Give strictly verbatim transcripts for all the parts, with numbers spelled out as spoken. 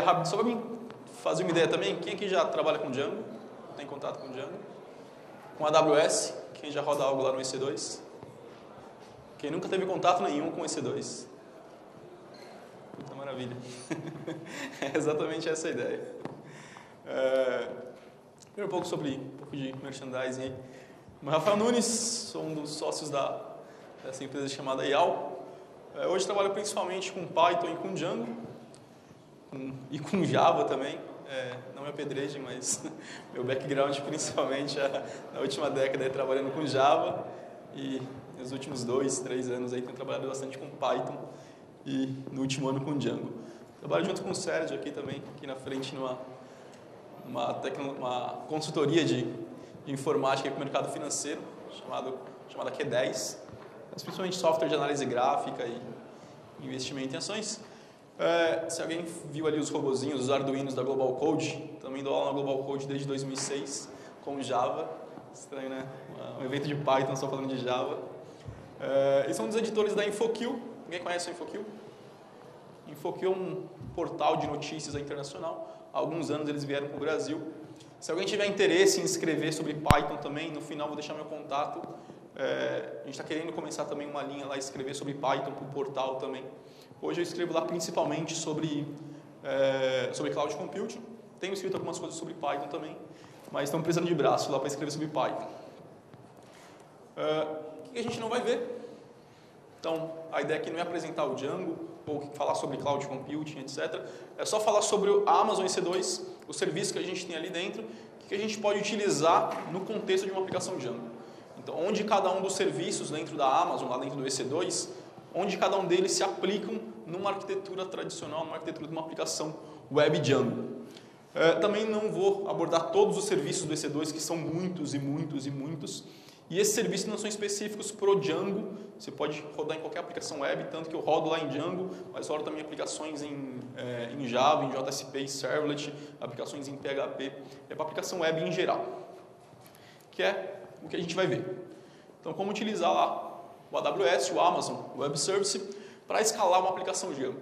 rápido, só para mim fazer uma ideia também, quem aqui já trabalha com Django? Tem contato com Django? Com A W S? Quem já roda algo lá no E C dois? Quem nunca teve contato nenhum com o E C dois? Puta maravilha. É exatamente essa a ideia. É, primeiro um pouco sobre um pouco de merchandising aí. Meu Rafael Nunes, sou um dos sócios da, dessa empresa chamada I A L. É, hoje trabalho principalmente com Python e com Django. Com, e com Java também. É, não é pedreiro, mas meu background principalmente é, na última década é trabalhando com Java. E nos últimos dois, três anos aí tenho trabalhado bastante com Python. E no último ano com Django. Trabalho junto com o Sérgio aqui também, aqui na frente, numa uma, tecno, uma consultoria de, de informática para o mercado financeiro, chamado, chamada Q dez, mas principalmente software de análise gráfica e investimento em ações. É, se alguém viu ali os robozinhos, os arduinos da Global Code, também dou aula na Global Code desde dois mil e seis, com Java. Estranho, né? Um evento de Python só falando de Java. É, eles são dos editores da InfoQ. Ninguém conhece a InfoQ? InfoQ é um portal de notícias internacional. Há alguns anos eles vieram para o Brasil. Se alguém tiver interesse em escrever sobre Python também, no final vou deixar meu contato. É, a gente está querendo começar também uma linha lá, escrever sobre Python para o portal também. Hoje eu escrevo lá principalmente sobre, é, sobre Cloud Computing. Tenho escrito algumas coisas sobre Python também, mas estamos precisando de braço lá para escrever sobre Python. É, o que a gente não vai ver? Então, a ideia aqui não é apresentar o Django, ou falar sobre Cloud Computing, etcétera. É só falar sobre a Amazon E C dois, os serviços que a gente tem ali dentro, que a gente pode utilizar no contexto de uma aplicação Django. Então, onde cada um dos serviços dentro da Amazon, lá dentro do E C dois, onde cada um deles se aplicam numa arquitetura tradicional, numa arquitetura de uma aplicação web Django. É, também não vou abordar todos os serviços do E C dois, que são muitos e muitos e muitos. E esses serviços não são específicos para o Django, você pode rodar em qualquer aplicação web, tanto que eu rodo lá em Django, mas rodo também aplicações em, é, em Java, em J S P e Servlet, aplicações em P H P, é para aplicação web em geral, que é o que a gente vai ver. Então, como utilizar lá o A W S, o Amazon Web Service, para escalar uma aplicação Django.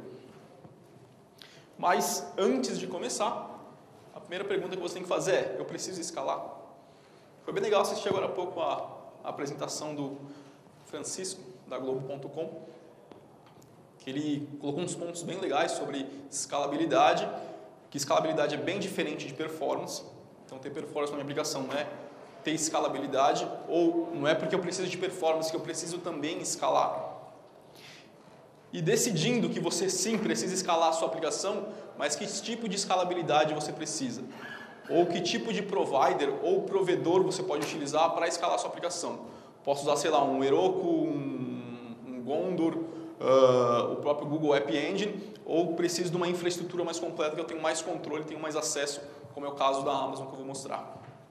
Mas, antes de começar, a primeira pergunta que você tem que fazer é, eu preciso escalar? Foi bem legal assistir agora há pouco a, a apresentação do Francisco, da Globo ponto com, que ele colocou uns pontos bem legais sobre escalabilidade, que escalabilidade é bem diferente de performance. Então, ter performance na minha aplicação não é ter escalabilidade, ou não é porque eu preciso de performance que eu preciso também escalar. E decidindo que você sim precisa escalar a sua aplicação, mas que tipo de escalabilidade você precisa? Ou que tipo de provider ou provedor você pode utilizar para escalar a sua aplicação? Posso usar, sei lá, um Heroku, um, um Gondor, uh, o próprio Google App Engine, ou preciso de uma infraestrutura mais completa que eu tenho mais controle, tenho mais acesso, como é o caso da Amazon que eu vou mostrar.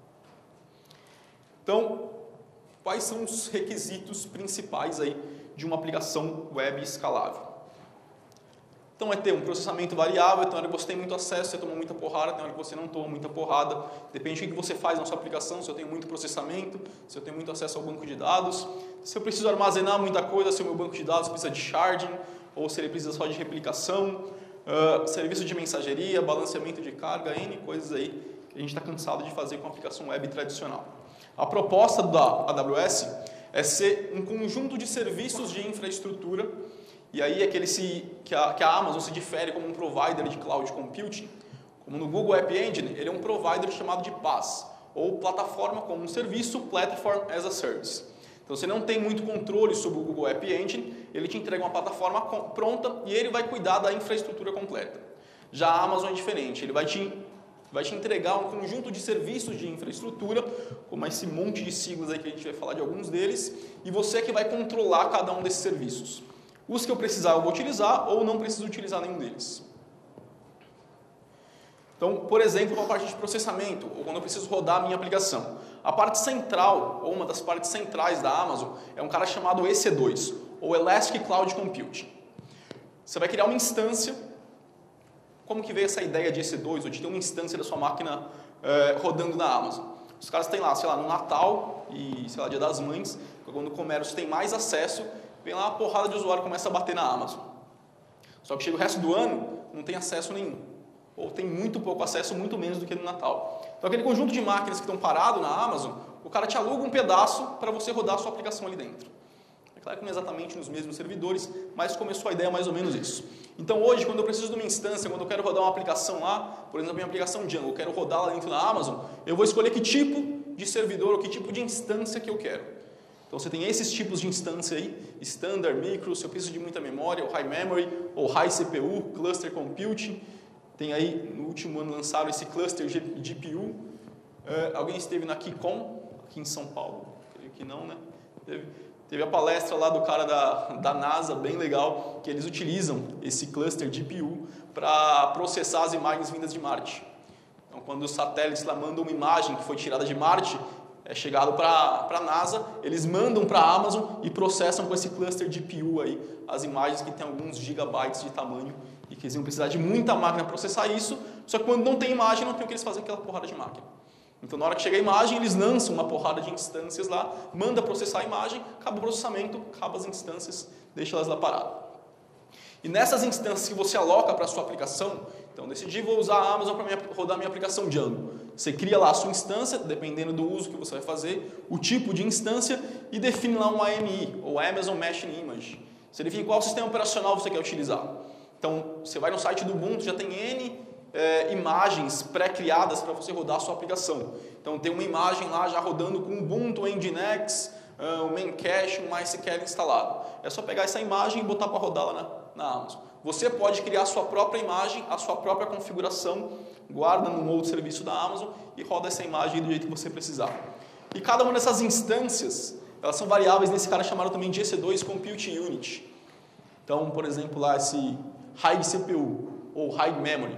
Então, quais são os requisitos principais aí de uma aplicação web escalável? Então, é ter um processamento variável, tem hora que você tem muito acesso, você toma muita porrada, tem hora que você não toma muita porrada. Depende do que você faz na sua aplicação, se eu tenho muito processamento, se eu tenho muito acesso ao banco de dados, se eu preciso armazenar muita coisa, se o meu banco de dados precisa de sharding, ou se ele precisa só de replicação, uh, serviço de mensageria, balanceamento de carga, N coisas aí que a gente está cansado de fazer com a aplicação web tradicional. A proposta da A W S é ser um conjunto de serviços de infraestrutura. E aí é que, ele se, que, a, que a Amazon se difere como um provider de Cloud Computing. Como no Google App Engine, ele é um provider chamado de PaaS, ou Plataforma como um Serviço, Platform as a Service. Então, você não tem muito controle sobre o Google App Engine, ele te entrega uma plataforma pronta e ele vai cuidar da infraestrutura completa. Já a Amazon é diferente, ele vai te, vai te entregar um conjunto de serviços de infraestrutura, como esse monte de siglas aí que a gente vai falar de alguns deles, e você é que vai controlar cada um desses serviços. Os que eu precisar eu vou utilizar ou não preciso utilizar nenhum deles. Então, por exemplo, a parte de processamento, ou quando eu preciso rodar a minha aplicação. A parte central, ou uma das partes centrais da Amazon, é um cara chamado E C dois, ou Elastic Cloud Computing. Você vai criar uma instância. Como que veio essa ideia de E C dois, ou de ter uma instância da sua máquina eh, rodando na Amazon? Os caras têm lá, sei lá, no Natal e, sei lá, Dia das Mães, quando o comércio tem mais acesso, vem lá uma porrada de usuário começa a bater na Amazon. Só que chega o resto do ano, não tem acesso nenhum. ou tem muito pouco acesso, muito menos do que no Natal. Então aquele conjunto de máquinas que estão parados na Amazon, o cara te aluga um pedaço para você rodar a sua aplicação ali dentro. É claro que não é exatamente nos mesmos servidores, mas começou a ideia mais ou menos isso. Então hoje, quando eu preciso de uma instância, quando eu quero rodar uma aplicação lá, por exemplo, a minha aplicação Django, eu quero rodar lá dentro da Amazon, eu vou escolher que tipo de servidor ou que tipo de instância que eu quero. Então você tem esses tipos de instância aí, Standard, Micro, se eu preciso de muita memória, ou High Memory, ou High C P U, Cluster Computing. Tem aí, no último ano lançaram esse Cluster G P U. Uh, alguém esteve na KeyCon, aqui em São Paulo? Creio que não, né? Teve, teve a palestra lá do cara da, da NASA, bem legal, que eles utilizam esse Cluster G P U para processar as imagens vindas de Marte. Então, quando os satélites lá mandam uma imagem que foi tirada de Marte, é chegado para a NASA, eles mandam para a Amazon e processam com esse cluster G P U aí as imagens que tem alguns gigabytes de tamanho e que eles vão precisar de muita máquina para processar isso, só que quando não tem imagem, não tem o que eles fazem aquela porrada de máquina. Então, na hora que chega a imagem, eles lançam uma porrada de instâncias lá, manda processar a imagem, acaba o processamento, acaba as instâncias, deixa elas lá paradas. E nessas instâncias que você aloca para a sua aplicação, então decidi vou usar a Amazon para rodar minha aplicação Django. Você cria lá a sua instância, dependendo do uso que você vai fazer, o tipo de instância e define lá um A M I, ou Amazon Machine Image. Você define qual sistema operacional você quer utilizar. Então, você vai no site do Ubuntu, já tem N é, imagens pré-criadas para você rodar a sua aplicação. Então, tem uma imagem lá já rodando com Ubuntu, Nginx, uh, o Memcache, o MySQL instalado. É só pegar essa imagem e botar para rodar lá na, na Amazon. Você pode criar a sua própria imagem, a sua própria configuração, guarda num outro serviço da Amazon e roda essa imagem do jeito que você precisar. E cada uma dessas instâncias, elas são variáveis nesse cara chamado também de E C dois Compute Unit. Então, por exemplo, lá esse High C P U ou High Memory,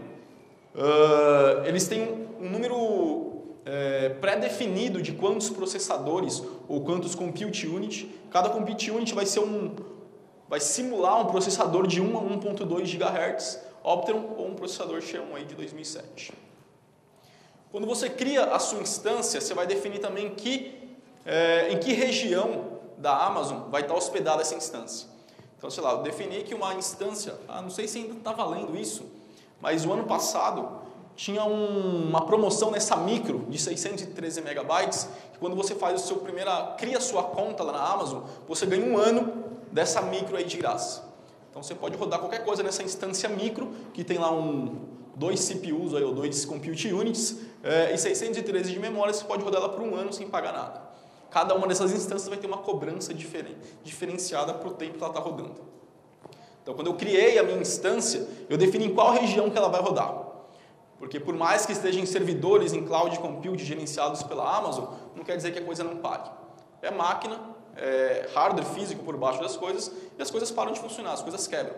uh, eles têm um número é, pré-definido de quantos processadores ou quantos Compute Unit. Cada Compute Unit vai ser um vai simular um processador de um a um ponto dois gigahertz Opteron ou um processador Xeon aí de dois mil e sete. Quando você cria a sua instância, você vai definir também que, é, em que região da Amazon vai estar hospedada essa instância. Então, sei lá, eu defini que uma instância, ah, não sei se ainda está valendo isso, mas o ano passado tinha um, uma promoção nessa micro de seiscentos e treze megabytes, que quando você faz o seu primeira, cria a sua conta lá na Amazon, você ganha um ano dessa micro aí de graça. Então você pode rodar qualquer coisa nessa instância micro, que tem lá um, dois C P Us aí, ou dois Compute Units, é, e seiscentos e treze de memória, você pode rodar ela por um ano sem pagar nada. Cada uma dessas instâncias vai ter uma cobrança diferente, diferenciada para o tempo que ela está rodando. Então quando eu criei a minha instância, eu defini em qual região que ela vai rodar. Porque por mais que estejam em servidores em cloud compute gerenciados pela Amazon, não quer dizer que a coisa não pague. É máquina, é hardware físico por baixo das coisas, e as coisas param de funcionar, as coisas quebram.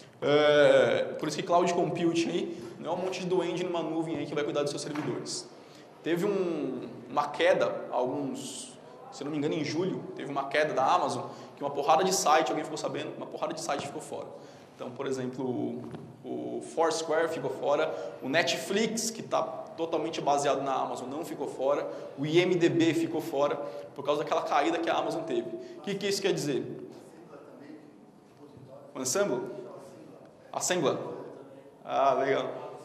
É, por isso que cloud computing aí não é um monte de duende numa nuvem aí que vai cuidar dos seus servidores. Teve um, uma queda, alguns, se não me engano em julho, teve uma queda da Amazon, que uma porrada de site, alguém ficou sabendo, uma porrada de site ficou fora. Então, por exemplo, o, o Foursquare ficou fora, o Netflix, que está totalmente baseado na Amazon, não ficou fora, o I M D B ficou fora, por causa daquela caída que a Amazon teve. O que, que isso quer dizer? O Ensemble? Assembler? Ah, legal.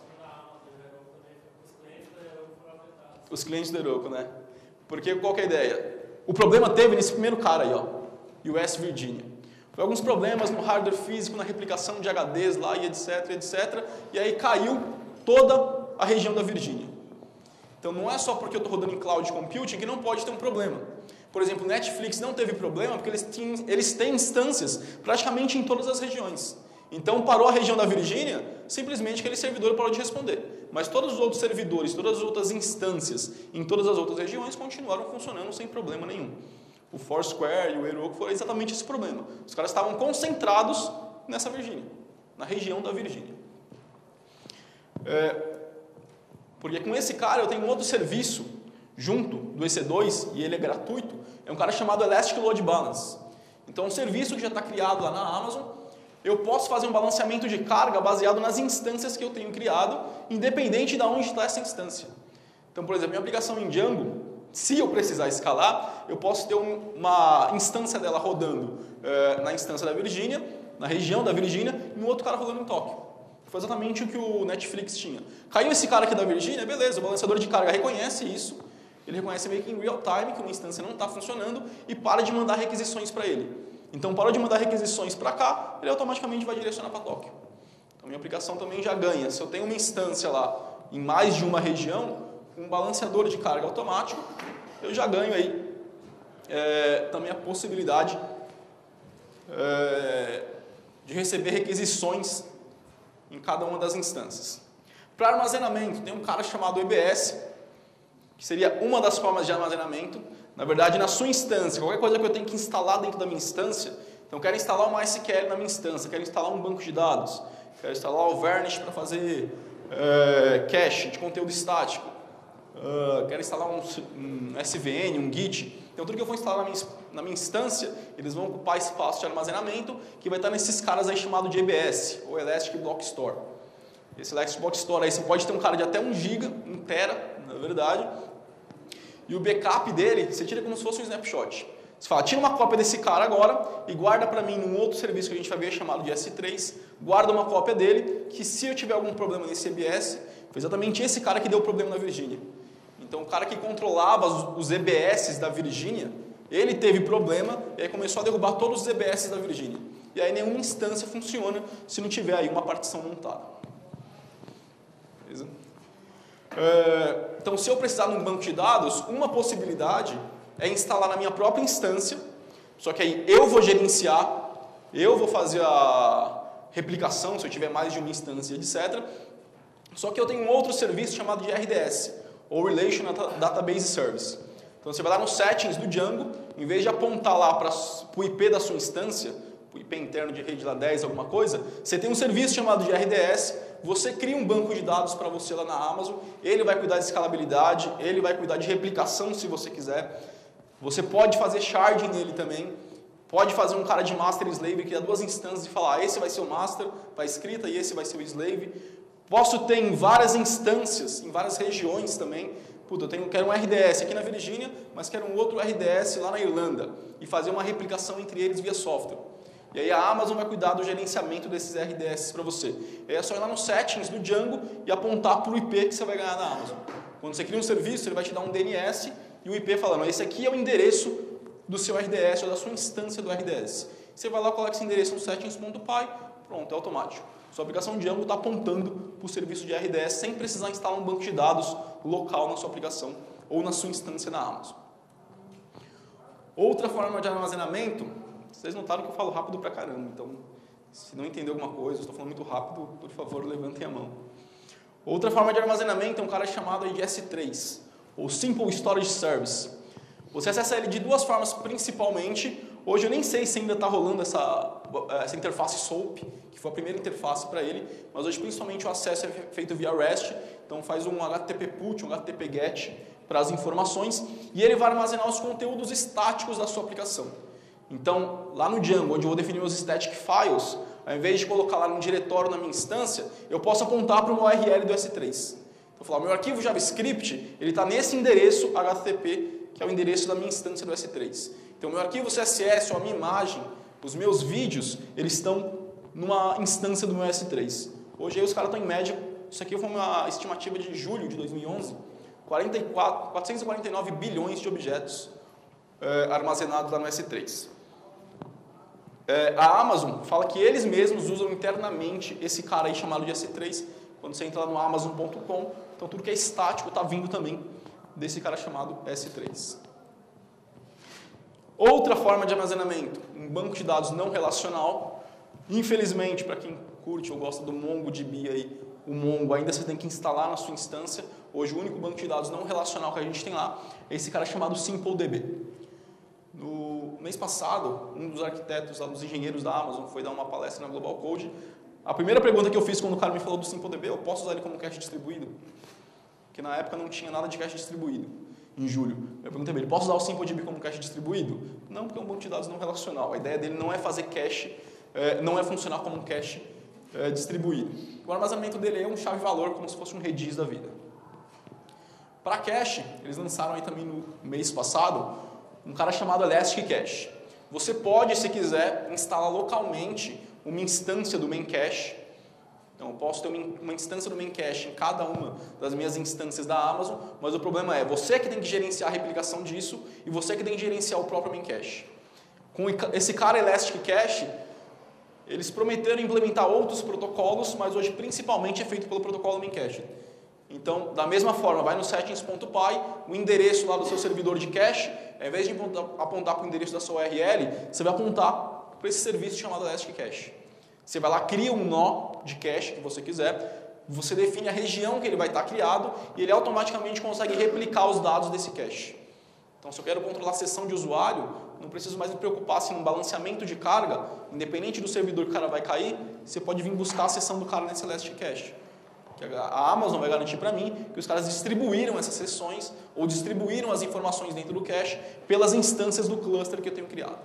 Os clientes da Heroku, né? Porque qual que é a ideia? O problema teve nesse primeiro cara aí, ó, U S Virginia. Foi alguns problemas no hardware físico, na replicação de H Ds lá e etc, etc, e aí caiu toda a região da Virgínia. Então não é só porque eu estou rodando em cloud computing que não pode ter um problema. Por exemplo, o Netflix não teve problema porque eles, tinham, eles têm instâncias praticamente em todas as regiões. Então parou a região da Virgínia, simplesmente aquele servidor parou de responder. Mas todos os outros servidores, todas as outras instâncias em todas as outras regiões continuaram funcionando sem problema nenhum. O Foursquare e o Heroku foram exatamente esse problema. Os caras estavam concentrados nessa Virgínia, na região da Virgínia. É, porque com esse cara eu tenho um outro serviço junto do E C dois, e ele é gratuito, é um cara chamado Elastic Load Balance. Então é um serviço que já está criado lá na Amazon, eu posso fazer um balanceamento de carga baseado nas instâncias que eu tenho criado, independente de onde está essa instância. Então, por exemplo, minha aplicação em Django, se eu precisar escalar, eu posso ter uma instância dela rodando é, na instância da Virgínia, na região da Virgínia, e um outro cara rodando em Tóquio. Foi exatamente o que o Netflix tinha. Caiu esse cara aqui da Virgínia, beleza, o balanceador de carga reconhece isso, ele reconhece meio que em real time que uma instância não está funcionando e para de mandar requisições para ele. Então, parou de mandar requisições para cá, ele automaticamente vai direcionar para Tóquio. Então, minha aplicação também já ganha. Se eu tenho uma instância lá em mais de uma região, um balanceador de carga automático, eu já ganho aí é, também a possibilidade é, de receber requisições em cada uma das instâncias. Para armazenamento, tem um cara chamado E B S, que seria uma das formas de armazenamento. Na verdade, na sua instância, qualquer coisa que eu tenho que instalar dentro da minha instância, então eu quero instalar uma S Q L na minha instância, quero instalar um banco de dados, quero instalar o Varnish para fazer é, cache de conteúdo estático, uh, quero instalar um, um S V N, um Git. Então tudo que eu for instalar na minha, na minha instância, eles vão ocupar espaço de armazenamento que vai estar nesses caras aí chamado de E B S, ou Elastic Block Store. Esse Elastic Block Store aí, você pode ter um cara de até um giga, um tera, na verdade, e o backup dele, você tira como se fosse um snapshot. Você fala, tira uma cópia desse cara agora e guarda para mim num outro serviço que a gente vai ver chamado de S três, guarda uma cópia dele, que se eu tiver algum problema nesse E B S, foi exatamente esse cara que deu o problema na Virgínia. Então o cara que controlava os E B S da Virgínia, ele teve problema e aí começou a derrubar todos os E B S da Virgínia. E aí nenhuma instância funciona se não tiver aí uma partição montada. Beleza? É, então se eu precisar de um banco de dados, uma possibilidade é instalar na minha própria instância, só que aí eu vou gerenciar, eu vou fazer a replicação, se eu tiver mais de uma instância, etcétera. Só que eu tenho um outro serviço chamado de R D S, ou Relational Database Service. Então você vai lá nos settings do Django, em vez de apontar lá para o I P da sua instância, o I P interno de rede lá dez, alguma coisa, você tem um serviço chamado de R D S, você cria um banco de dados para você lá na Amazon, ele vai cuidar de escalabilidade, ele vai cuidar de replicação se você quiser. Você pode fazer sharding nele também, pode fazer um cara de master e slave, criar duas instâncias e falar, ah, esse vai ser o master para escrita e esse vai ser o slave. Posso ter em várias instâncias, em várias regiões também. Puta, eu tenho, quero um R D S aqui na Virgínia, mas quero um outro R D S lá na Irlanda e fazer uma replicação entre eles via software. E aí a Amazon vai cuidar do gerenciamento desses R D S para você. E aí é só ir lá nos settings do Django e apontar para o I P que você vai ganhar na Amazon. Quando você cria um serviço, ele vai te dar um D N S e o I P falando, esse aqui é o endereço do seu R D S ou da sua instância do R D S. Você vai lá, coloca esse endereço no settings.py, pronto, é automático. Sua aplicação Django está apontando para o serviço de R D S sem precisar instalar um banco de dados local na sua aplicação ou na sua instância na Amazon. Outra forma de armazenamento, vocês notaram que eu falo rápido pra caramba, então se não entender alguma coisa, eu estou falando muito rápido, por favor, levantem a mão. Outra forma de armazenamento é um cara chamado de S três, ou Simple Storage Service. Você acessa ele de duas formas principalmente. Hoje eu nem sei se ainda está rolando essa, essa interface SOAP, que foi a primeira interface para ele, mas hoje principalmente o acesso é feito via REST, então faz um H T T P put, um H T T P get para as informações, e ele vai armazenar os conteúdos estáticos da sua aplicação. Então, lá no Django, onde eu vou definir os static files, ao invés de colocar lá num diretório na minha instância, eu posso apontar para uma U R L do S três. Então, eu falar, meu arquivo JavaScript, ele está nesse endereço H T T P, que é o endereço da minha instância do S três. Então, meu arquivo C S S ou a minha imagem, os meus vídeos, eles estão numa instância do meu S três. Hoje aí os caras estão em média, isso aqui foi uma estimativa de julho de dois mil e onze, quarenta e quatro, quatrocentos e quarenta e nove bilhões de objetos é, armazenados lá no S três. É, a Amazon fala que eles mesmos usam internamente esse cara aí chamado de S três, quando você entra lá no amazon ponto com, então tudo que é estático está vindo também desse cara chamado S três. Outra forma de armazenamento, um banco de dados não relacional. Infelizmente, para quem curte ou gosta do MongoDB, aí, o Mongo ainda você tem que instalar na sua instância. Hoje o único banco de dados não relacional que a gente tem lá é esse cara chamado SimpleDB. No mês passado, um dos arquitetos, um dos engenheiros da Amazon foi dar uma palestra na Global Code. A primeira pergunta que eu fiz quando o cara me falou do SimpleDB, eu posso usar ele como cache distribuído? Porque na época não tinha nada de cache distribuído, em julho. Eu perguntei para ele, posso usar o SimpleDB como cache distribuído? Não, porque é um banco de dados não relacional. A ideia dele não é fazer cache, é, não é funcionar como um cache é, distribuído. O armazenamento dele é um chave-valor, como se fosse um Redis da vida. Para cache, eles lançaram aí também no mês passado, um cara chamado Elastic Cache. Você pode, se quiser, instalar localmente uma instância do main cache Então, eu posso ter uma instância do Memcache em cada uma das minhas instâncias da Amazon, mas o problema é você que tem que gerenciar a replicação disso e você que tem que gerenciar o próprio Memcache. Com esse cara Elastic Cache, eles prometeram implementar outros protocolos, mas hoje principalmente é feito pelo protocolo Memcache. Então, da mesma forma, vai no settings.py, o endereço lá do seu servidor de cache, ao invés de apontar para o endereço da sua U R L, você vai apontar para esse serviço chamado Elastic Cache. Você vai lá, cria um nó de cache que você quiser, você define a região que ele vai estar criado e ele automaticamente consegue replicar os dados desse cache. Então, se eu quero controlar a sessão de usuário, não preciso mais me preocupar se no balanceamento de carga, independente do servidor que o cara vai cair, você pode vir buscar a sessão do cara nesse Elastic Cache. A Amazon vai garantir para mim que os caras distribuíram essas sessões ou distribuíram as informações dentro do cache pelas instâncias do cluster que eu tenho criado.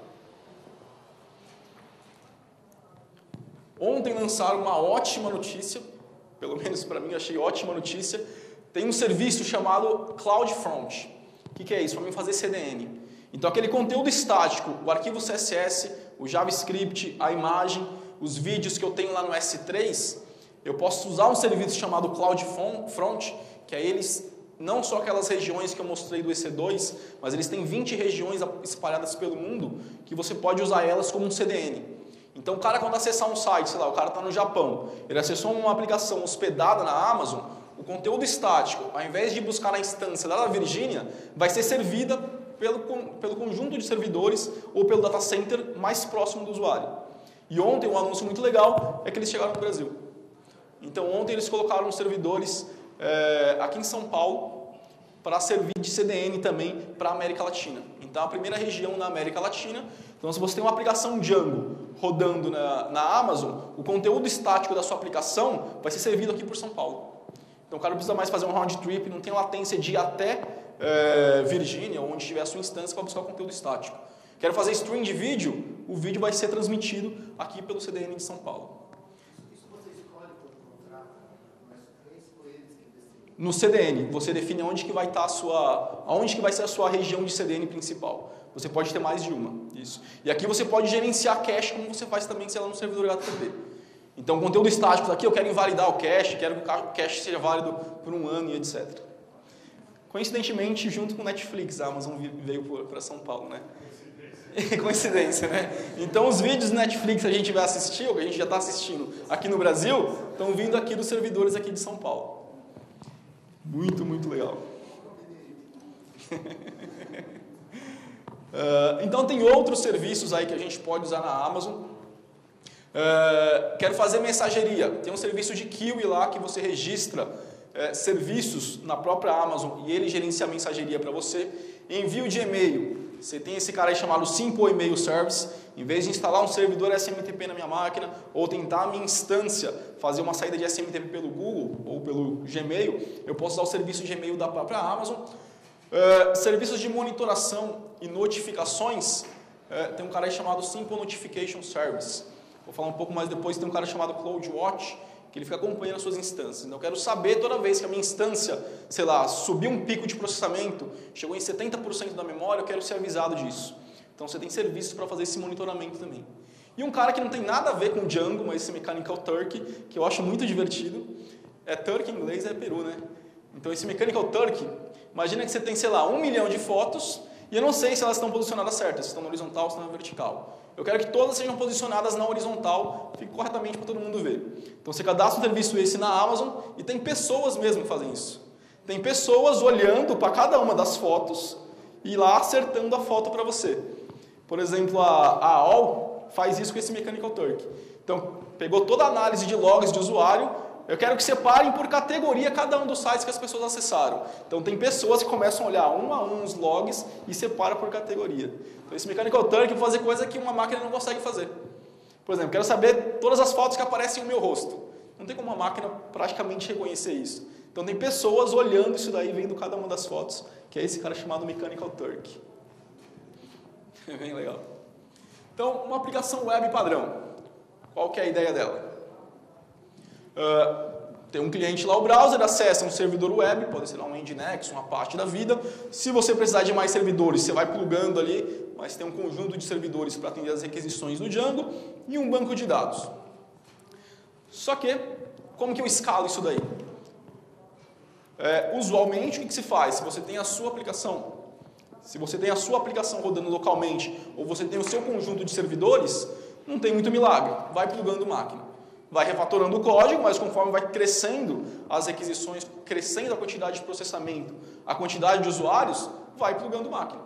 Ontem lançaram uma ótima notícia, pelo menos para mim eu achei ótima notícia, tem um serviço chamado CloudFront. O que, que é isso? Para mim fazer C D N. Então aquele conteúdo estático, o arquivo C S S, o JavaScript, a imagem, os vídeos que eu tenho lá no S três, eu posso usar um serviço chamado CloudFront, que é eles, não só aquelas regiões que eu mostrei do E C dois, mas eles têm vinte regiões espalhadas pelo mundo, que você pode usar elas como um C D N. Então o cara quando acessar um site, sei lá, o cara está no Japão, ele acessou uma aplicação hospedada na Amazon, o conteúdo estático, ao invés de buscar na instância lá da Virgínia, vai ser servida pelo, pelo conjunto de servidores ou pelo data center mais próximo do usuário. E ontem um anúncio muito legal é que eles chegaram no Brasil. Então ontem eles colocaram servidores é, aqui em São Paulo para servir de C D N também para a América Latina. Então a primeira região na América Latina. Então se você tem uma aplicação Django rodando na, na Amazon, o conteúdo estático da sua aplicação vai ser servido aqui por São Paulo. Então o cara não precisa mais fazer um round trip, não tem latência de ir até é, Virgínia, onde estiver a sua instância para buscar o conteúdo estático. Quero fazer stream de vídeo, o vídeo vai ser transmitido aqui pelo C D N de São Paulo. No C D N, você define onde que vai estar a sua, aonde que vai ser a sua região de C D N principal. Você pode ter mais de uma, isso. E aqui você pode gerenciar cache como você faz também, sei lá, no servidor H T T P. Então, conteúdo estático aqui, eu quero invalidar o cache, quero que o cache seja válido por um ano e etcétera. Coincidentemente, junto com o Netflix, a Amazon veio para São Paulo, né? Coincidência, né? Então, os vídeos do Netflix que a gente vai assistir, ou que a gente já está assistindo aqui no Brasil, estão vindo aqui dos servidores aqui de São Paulo. Muito, muito legal. uh, então, tem outros serviços aí que a gente pode usar na Amazon. Uh, quero fazer mensageria. Tem um serviço de Kiwi lá que você registra uh, serviços na própria Amazon e ele gerencia a mensageria para você. Envio de e-mail. Você tem esse cara aí chamado Simple Email Service. Em vez de instalar um servidor S M T P na minha máquina ou tentar a minha instância fazer uma saída de S M T P pelo Google ou pelo Gmail, eu posso usar o serviço de e-mail da própria Amazon. Uh, serviços de monitoração e notificações, uh, tem um cara aí chamado Simple Notification Service. Vou falar um pouco mais depois, tem um cara chamado CloudWatch, que ele fica acompanhando as suas instâncias. Então, eu quero saber toda vez que a minha instância, sei lá, subiu um pico de processamento, chegou em setenta por cento da memória, eu quero ser avisado disso. Então, você tem serviços para fazer esse monitoramento também. E um cara que não tem nada a ver com Django, mas esse Mechanical Turk, que eu acho muito divertido, é Turk em inglês, é Peru, né? Então, esse Mechanical Turk, imagina que você tem, sei lá, um milhão de fotos, e eu não sei se elas estão posicionadas certas, se estão na horizontal ou se estão na vertical. Eu quero que todas sejam posicionadas na horizontal, fique corretamente para todo mundo ver. Então você cadastra um serviço esse na Amazon e tem pessoas mesmo que fazem isso. Tem pessoas olhando para cada uma das fotos e lá acertando a foto para você. Por exemplo, a, a A O L faz isso com esse Mechanical Turk. Então, pegou toda a análise de logs de usuário, eu quero que separem por categoria cada um dos sites que as pessoas acessaram. Então, tem pessoas que começam a olhar um a um os logs e separam por categoria. Então, esse Mechanical Turk vai fazer coisa que uma máquina não consegue fazer. Por exemplo, quero saber todas as fotos que aparecem no meu rosto. Não tem como uma máquina praticamente reconhecer isso. Então, tem pessoas olhando isso daí, vendo cada uma das fotos, que é esse cara chamado Mechanical Turk. É bem legal. Então, uma aplicação web padrão. Qual que é a ideia dela? Uh, tem um cliente lá, o browser, acessa um servidor web, pode ser um Nginx, uma parte da vida. Se você precisar de mais servidores, você vai plugando ali, mas tem um conjunto de servidores para atender as requisições do Django e um banco de dados. Só que como que eu escalo isso daí? É, usualmente, o que, que se faz? Se você tem a sua aplicação, se você tem a sua aplicação rodando localmente, ou você tem o seu conjunto de servidores, não tem muito milagre. Vai plugando máquina. Vai refatorando o código, mas conforme vai crescendo as requisições, crescendo a quantidade de processamento, a quantidade de usuários, vai plugando máquina.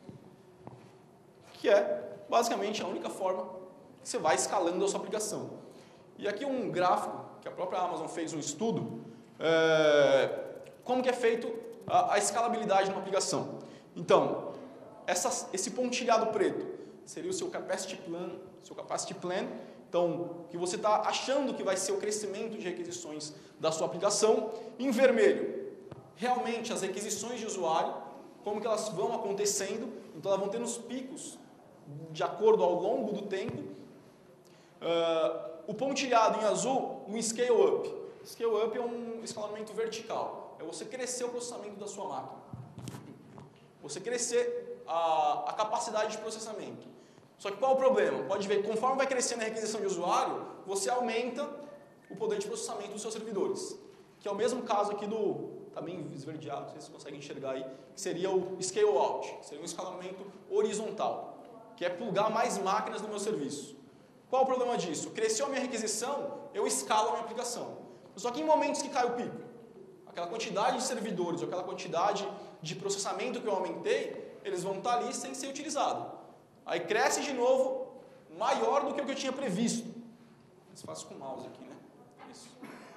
Que é, basicamente, a única forma que você vai escalando a sua aplicação. E aqui um gráfico, que a própria Amazon fez um estudo, é, como que é feito a, a escalabilidade numa aplicação. Então, essa, esse pontilhado preto seria o seu capacity plan, seu capacity plan. Então, que você está achando que vai ser o crescimento de requisições da sua aplicação. Em vermelho, realmente as requisições de usuário, como que elas vão acontecendo. Então, elas vão tendo os picos de acordo ao longo do tempo. Uh, o pontilhado em azul, um scale up. Scale up é um escalonamento vertical. É você crescer o processamento da sua máquina. Você crescer a, a capacidade de processamento. Só que qual é o problema? Pode ver que conforme vai crescendo a requisição de usuário, você aumenta o poder de processamento dos seus servidores. Que é o mesmo caso aqui do, tá bem esverdeado, não sei se vocês conseguem enxergar aí, que seria o scale out, que seria um escalonamento horizontal, que é plugar mais máquinas no meu serviço. Qual é o problema disso? Cresceu a minha requisição, eu escalo a minha aplicação. Só que em momentos que cai o pico, aquela quantidade de servidores, ou aquela quantidade de processamento que eu aumentei, eles vão estar ali sem ser utilizados. Aí cresce de novo, maior do que o que eu tinha previsto. Mais fácil com o mouse aqui, né? Isso.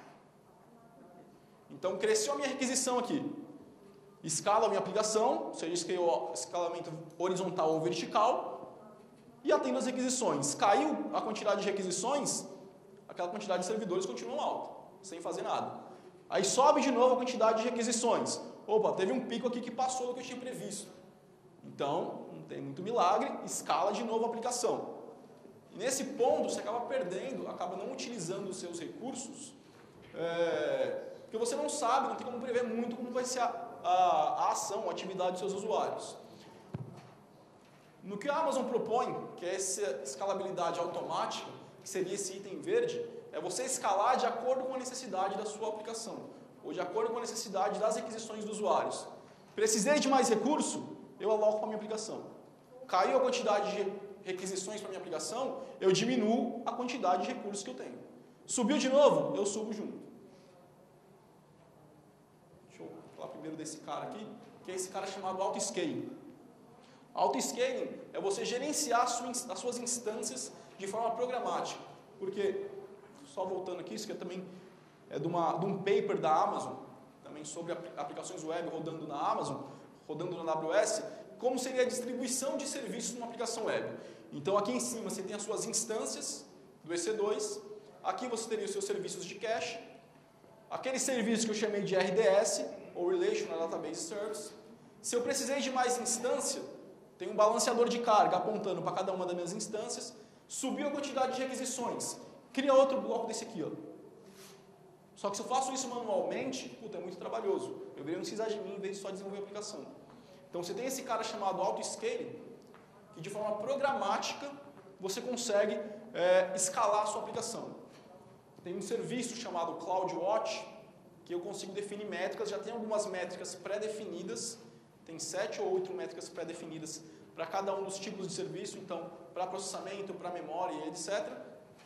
Então, cresceu a minha requisição aqui. Escala a minha aplicação, seja escalamento horizontal ou vertical, e atendo as requisições. Caiu a quantidade de requisições, aquela quantidade de servidores continua alta, sem fazer nada. Aí sobe de novo a quantidade de requisições. Opa, teve um pico aqui que passou do que eu tinha previsto. Então, não tem muito milagre, escala de novo a aplicação. E nesse ponto, você acaba perdendo, acaba não utilizando os seus recursos, é, porque você não sabe, não tem como prever muito como vai ser a, a, a ação, a atividade dos seus usuários. No que a Amazon propõe, que é essa escalabilidade automática, que seria esse item verde, é você escalar de acordo com a necessidade da sua aplicação, ou de acordo com a necessidade das requisições dos usuários. Precisei de mais recurso? Eu aloco para a minha aplicação. Caiu a quantidade de requisições para a minha aplicação, eu diminuo a quantidade de recursos que eu tenho. Subiu de novo? Eu subo junto. Deixa eu falar primeiro desse cara aqui, que é esse cara chamado auto-scaling. Auto-scaling é você gerenciar as suas instâncias de forma programática. Porque, só voltando aqui, isso aqui é também é de, uma, de um paper da Amazon, também sobre aplicações web rodando na Amazon, rodando na A W S, como seria a distribuição de serviços numa aplicação web. Então, aqui em cima você tem as suas instâncias do E C dois, aqui você teria os seus serviços de cache, aquele serviço que eu chamei de R D S, ou Relational Database Service. Se eu precisei de mais instância, tem um balanceador de carga apontando para cada uma das minhas instâncias, subiu a quantidade de requisições, cria outro bloco desse aqui, ó. Só que se eu faço isso manualmente, puta, é muito trabalhoso. Eu deveria precisar de mim em vez de só desenvolver a aplicação. Então você tem esse cara chamado auto-scaling, que de forma programática você consegue é, escalar a sua aplicação. Tem um serviço chamado CloudWatch, que eu consigo definir métricas, já tem algumas métricas pré-definidas, tem sete ou oito métricas pré-definidas para cada um dos tipos de serviço, então para processamento, para memória e etcétera.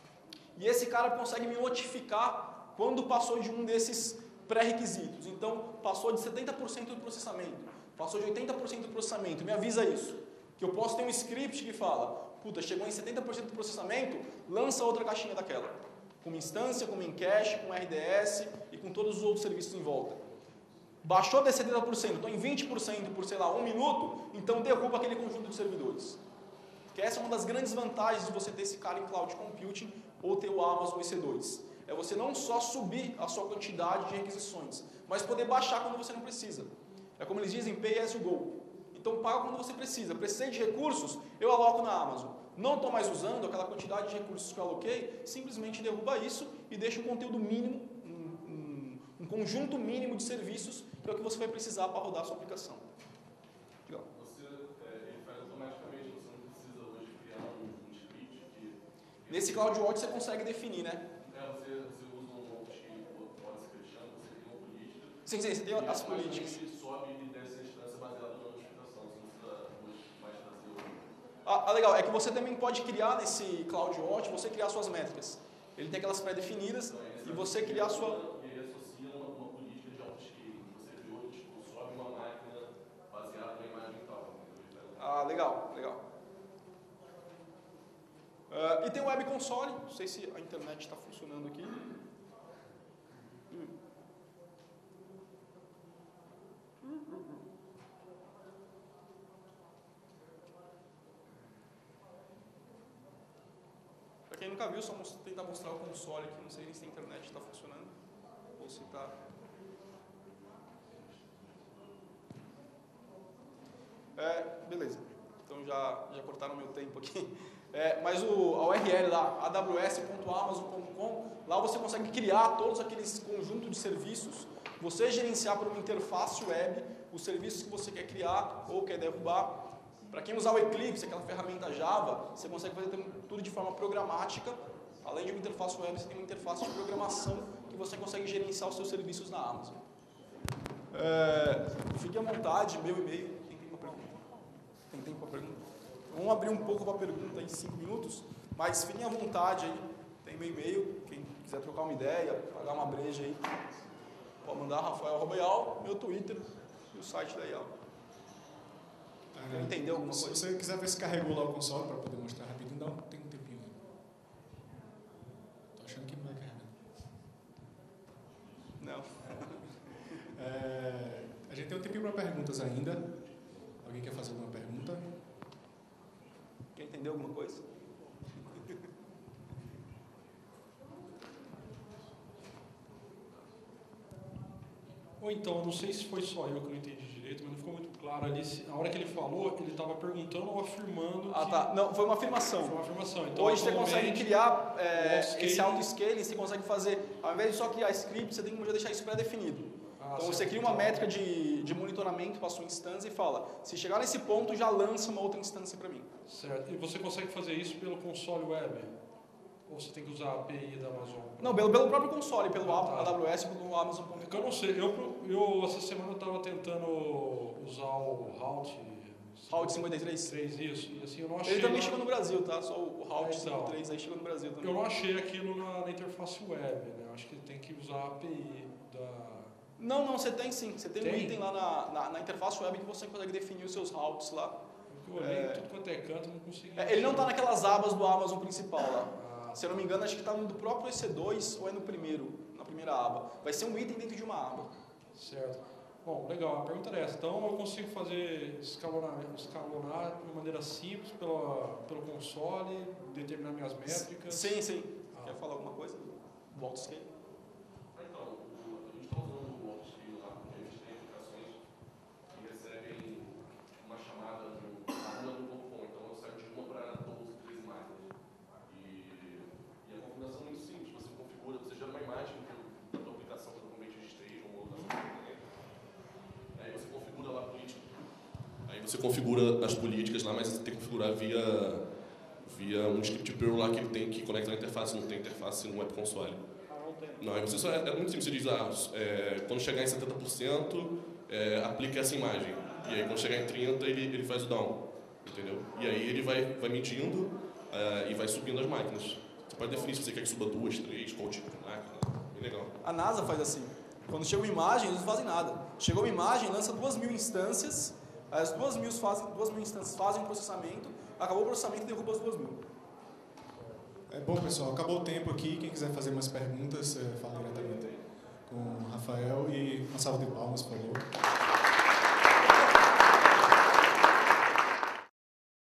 E esse cara consegue me notificar quando passou de um desses pré-requisitos. Então, passou de setenta por cento do processamento, passou de oitenta por cento do processamento, me avisa isso. Que eu posso ter um script que fala, puta, chegou em setenta por cento do processamento, lança outra caixinha daquela. Com uma instância, com uma encache, com R D S e com todos os outros serviços em volta. Baixou de setenta por cento, estou em vinte por cento por, sei lá, um minuto, então derruba aquele conjunto de servidores. Que essa é uma das grandes vantagens de você ter esse cara em Cloud Computing ou ter o Amazon E C dois. É você não só subir a sua quantidade de requisições, mas poder baixar quando você não precisa. É como eles dizem, pay as you go. Então, paga quando você precisa. Precisei de recursos, eu aloco na Amazon. Não estou mais usando aquela quantidade de recursos que eu aloquei, simplesmente derruba isso e deixa um conteúdo mínimo, um, um, um conjunto mínimo de serviços, que é o que você vai precisar para rodar a sua aplicação. Legal. Você, é, ele faz automaticamente, você não precisa hoje criar um, um script que... Nesse CloudWatch você consegue definir, né? É, você, você usa um Sim, sim, você tem as políticas. Ele sobe e desce a instância baseada na notificação, você não precisa mais trazer o... Ah, ah, legal, é que você também pode criar nesse CloudWatch, você criar suas métricas. Ele tem aquelas pré-definidas Então, e você criar a sua... E ele associa uma, uma política de auto-scaling. Você criou, tipo, sobe uma máquina baseada na imagem tal. Ah, legal, legal. Uh, e tem o Web Console, não sei se a internet está funcionando aqui. Hum. Para quem nunca viu, só tentar mostrar o console aqui, não sei nem se a internet está funcionando ou se está... É, beleza, então já, já cortaram meu tempo aqui. É, mas o, a U R L lá, a w s ponto amazon ponto com, lá você consegue criar todos aqueles conjuntos de serviços, você gerenciar por uma interface web os serviços que você quer criar ou quer derrubar. Para quem usar o Eclipse, aquela ferramenta Java, você consegue fazer tudo de forma programática. Além de uma interface web, você tem uma interface de programação que você consegue gerenciar os seus serviços na Amazon. É, fique à vontade, meu e-mail. Tem tempo para pergunta? Tem tempo para pergunta? Vamos abrir um pouco para pergunta em cinco minutos, mas fiquem à vontade aí. Tem meu e-mail, quem quiser trocar uma ideia, pagar uma breja aí, pode mandar rafael arroba ial, meu Twitter e o site da ial. É, entendeu alguma coisa? Se você quiser ver se carregou lá o console para poder mostrar rapidinho, dá um, tem um tempinho aí. Tô achando que não vai carregar. Não. É, a gente tem um tempinho para perguntas ainda. Alguém quer fazer alguma pergunta? Quer entender alguma coisa? Ou então, eu não sei se foi só eu que não entendi direito, mas não ficou muito claro ali. Se, na hora que ele falou, ele estava perguntando ou afirmando Ah, que... tá. Não, foi uma afirmação. Foi uma afirmação. Então, Hoje você consegue criar é, auto-scaling- esse auto-scaling, você consegue fazer, ao invés de só criar script, você tem que já deixar isso pré-definido. Ah, então certo. você cria uma métrica de, de monitoramento para a sua instância e fala, se chegar nesse ponto, já lança uma outra instância para mim. Certo. E você consegue fazer isso pelo console web? Ou você tem que usar a A P I da Amazon? Não, pelo, pelo próprio console, pelo Ah, tá. A W S, pelo Amazon ponto É com. que eu não sei. Eu, eu essa semana eu estava tentando usar o Route... Route cinquenta e três. três, isso. E assim, eu não achei... Ele também lá- chegou no Brasil, tá? Só o Route Então. cinquenta e três aí chegou no Brasil também. Eu não achei aquilo na, na interface web, né? Eu acho que tem que usar a A P I da... Não, não, você tem sim. Você tem, um Tem? item lá na, na, na interface web que você consegue definir os seus routes lá. Porque eu olhei É. em tudo quanto é canto, não consegui... É, ele não está naquelas abas do Amazon principal lá. Ah, Se eu não me engano, acho que está no do próprio E C dois ou é no primeiro, na primeira aba. Vai ser um item dentro de uma aba. certo. Bom, legal, a pergunta era essa. Então eu consigo fazer escalonar, escalonar de uma maneira simples pela, pelo console, determinar minhas métricas. Sim, sim. Ah. Quer falar alguma coisa? Volta scale. Então, o- a gente está usando o auto-scaling lá, porque a gente tem aplicações que recebem uma chamada no arroba do ponto com, então eu saio de uma para doze, treze máquinas. E, e a configuração é muito simples, você configura, você gera uma imagem do- da tua aplicação, provavelmente de stage ou da sua internet. Aí você configura lá a política. Aí você configura as políticas lá, mas você tem que configurar via, via um script Perl lá que ele tem que conectar na interface, não tem interface no web console. Não, aí você só, é, é muito simples, você diz, ah, é, quando chegar em setenta por cento, é, aplica essa imagem. E aí quando chegar em trinta por cento, ele, ele faz o down, entendeu? E aí ele vai, vai medindo uh, e vai subindo as máquinas. Você pode definir se você quer que suba duas, três, qual tipo de máquina, bem legal. A NASA faz assim. Quando chega uma imagem, eles não fazem nada. Chegou uma imagem, lança duas mil instâncias, as duas mil, fazem, duas mil instâncias fazem o processamento, acabou o processamento e derruba as duas mil. É bom, pessoal, acabou o tempo aqui. Quem quiser fazer mais perguntas, é, fala diretamente com o Rafael e uma salva de palmas, por favor.